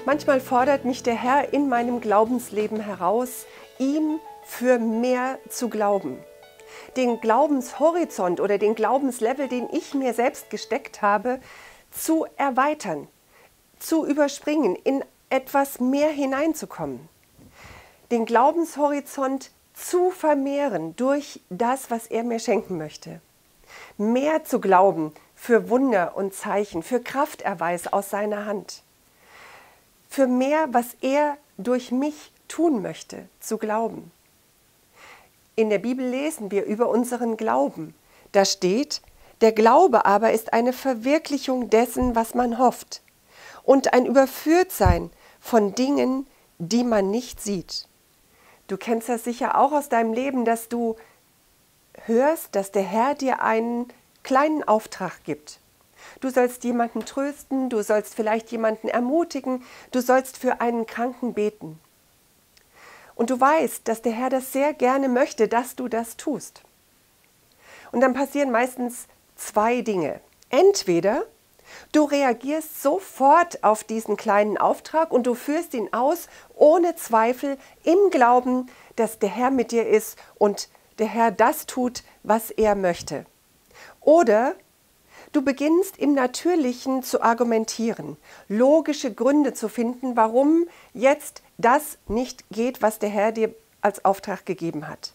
Manchmal fordert mich der Herr in meinem Glaubensleben heraus, ihm für mehr zu glauben. Den Glaubenshorizont oder den Glaubenslevel, den ich mir selbst gesteckt habe, zu erweitern, zu überspringen, in etwas mehr hineinzukommen. Den Glaubenshorizont zu vermehren durch das, was er mir schenken möchte. Mehr zu glauben für Wunder und Zeichen, für Krafterweis aus seiner Hand. Für mehr, was er durch mich tun möchte, zu glauben. In der Bibel lesen wir über unseren Glauben. Da steht, der Glaube aber ist eine Verwirklichung dessen, was man hofft, und ein Überführtsein von Dingen, die man nicht sieht. Du kennst das sicher auch aus deinem Leben, dass du hörst, dass der Herr dir einen kleinen Auftrag gibt. Du sollst jemanden trösten, du sollst vielleicht jemanden ermutigen, du sollst für einen Kranken beten. Und du weißt, dass der Herr das sehr gerne möchte, dass du das tust. Und dann passieren meistens zwei Dinge. Entweder du reagierst sofort auf diesen kleinen Auftrag und du führst ihn aus, ohne Zweifel, im Glauben, dass der Herr mit dir ist und der Herr das tut, was er möchte. Oder du beginnst im Natürlichen zu argumentieren, logische Gründe zu finden, warum jetzt das nicht geht, was der Herr dir als Auftrag gegeben hat.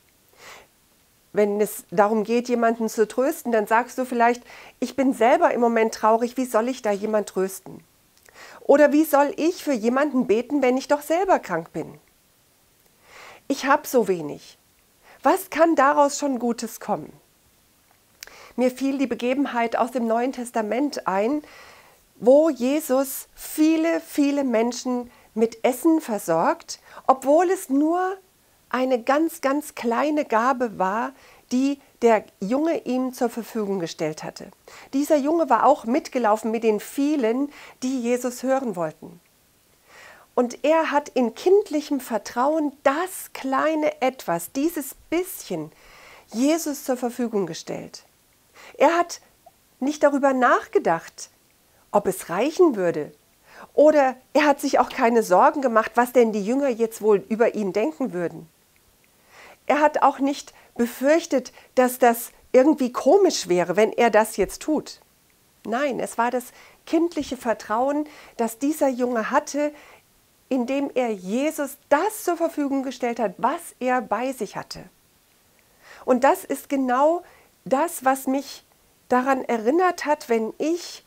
Wenn es darum geht, jemanden zu trösten, dann sagst du vielleicht, ich bin selber im Moment traurig, wie soll ich da jemand trösten? Oder wie soll ich für jemanden beten, wenn ich doch selber krank bin? Ich habe so wenig. Was kann daraus schon Gutes kommen? Mir fiel die Begebenheit aus dem Neuen Testament ein, wo Jesus viele, viele Menschen mit Essen versorgt, obwohl es nur eine ganz, ganz kleine Gabe war, die der Junge ihm zur Verfügung gestellt hatte. Dieser Junge war auch mitgelaufen mit den vielen, die Jesus hören wollten. Und er hat in kindlichem Vertrauen das kleine Etwas, dieses bisschen, Jesus zur Verfügung gestellt. Er hat nicht darüber nachgedacht, ob es reichen würde. Oder er hat sich auch keine Sorgen gemacht, was denn die Jünger jetzt wohl über ihn denken würden. Er hat auch nicht befürchtet, dass das irgendwie komisch wäre, wenn er das jetzt tut. Nein, es war das kindliche Vertrauen, das dieser Junge hatte, indem er Jesus das zur Verfügung gestellt hat, was er bei sich hatte. Und das ist genau das, was mich daran erinnert hat, wenn ich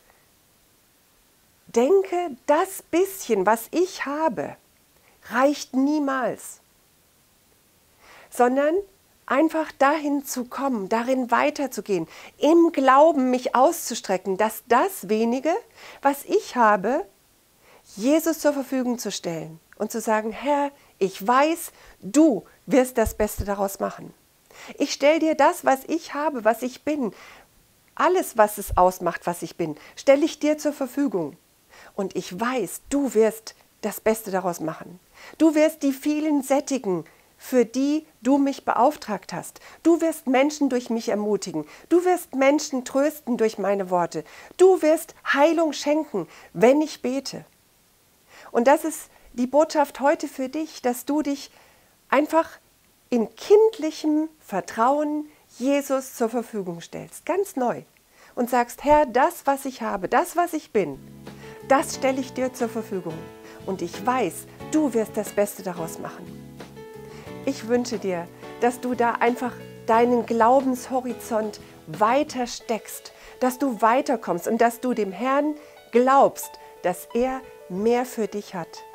denke, das bisschen, was ich habe, reicht niemals, sondern einfach dahin zu kommen, darin weiterzugehen, im Glauben mich auszustrecken, dass das wenige, was ich habe, Jesus zur Verfügung zu stellen und zu sagen, Herr, ich weiß, du wirst das Beste daraus machen. Ich stelle dir das, was ich habe, was ich bin, alles, was es ausmacht, was ich bin, stelle ich dir zur Verfügung. Und ich weiß, du wirst das Beste daraus machen. Du wirst die vielen sättigen, für die du mich beauftragt hast. Du wirst Menschen durch mich ermutigen. Du wirst Menschen trösten durch meine Worte. Du wirst Heilung schenken, wenn ich bete. Und das ist die Botschaft heute für dich, dass du dich einfach in kindlichem Vertrauen Jesus zur Verfügung stellst, ganz neu. Und sagst, Herr, das, was ich habe, das, was ich bin, das stelle ich dir zur Verfügung. Und ich weiß, du wirst das Beste daraus machen. Ich wünsche dir, dass du da einfach deinen Glaubenshorizont weiter steckst, dass du weiterkommst und dass du dem Herrn glaubst, dass er mehr für dich hat.